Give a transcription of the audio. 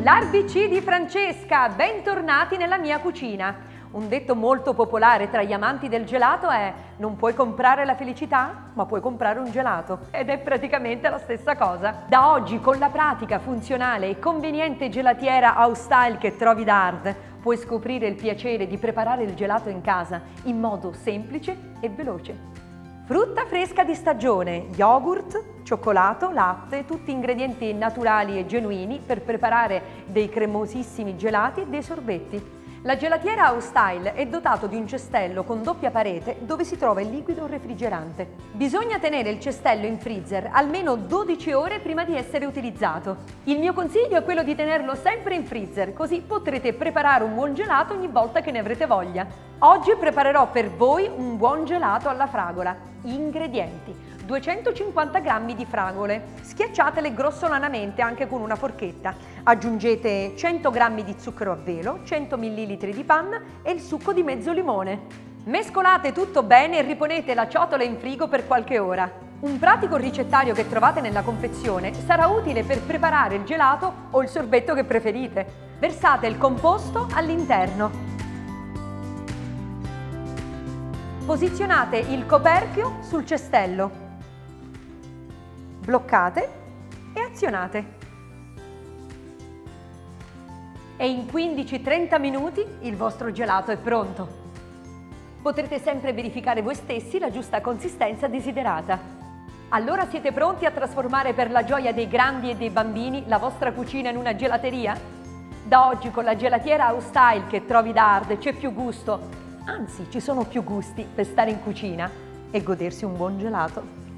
L'ABC di Francesca, bentornati nella mia cucina. Un detto molto popolare tra gli amanti del gelato è: non puoi comprare la felicità, ma puoi comprare un gelato. Ed è praticamente la stessa cosa. Da oggi, con la pratica, funzionale e conveniente gelatiera house style che trovi da Ard, puoi scoprire il piacere di preparare il gelato in casa in modo semplice e veloce. Frutta fresca di stagione, yogurt, cioccolato, latte, tutti ingredienti naturali e genuini per preparare dei cremosissimi gelati e dei sorbetti. La gelatiera house style è dotato di un cestello con doppia parete dove si trova il liquido refrigerante. Bisogna tenere il cestello in freezer almeno 12 ore prima di essere utilizzato. Il mio consiglio è quello di tenerlo sempre in freezer, così potrete preparare un buon gelato ogni volta che ne avrete voglia. Oggi preparerò per voi un buon gelato alla fragola. Ingredienti: 250 g di fragole, schiacciatele grossolanamente anche con una forchetta. Aggiungete 100 g di zucchero a velo, 100 ml di panna e il succo di mezzo limone. Mescolate tutto bene e riponete la ciotola in frigo per qualche ora. Un pratico ricettario che trovate nella confezione sarà utile per preparare il gelato o il sorbetto che preferite. Versate il composto all'interno. Posizionate il coperchio sul cestello. Bloccate e azionate. E in 15-30 minuti il vostro gelato è pronto. Potrete sempre verificare voi stessi la giusta consistenza desiderata. Allora siete pronti a trasformare per la gioia dei grandi e dei bambini la vostra cucina in una gelateria? Da oggi con la gelatiera house style che trovi da Ard c'è più gusto, anzi ci sono più gusti per stare in cucina e godersi un buon gelato.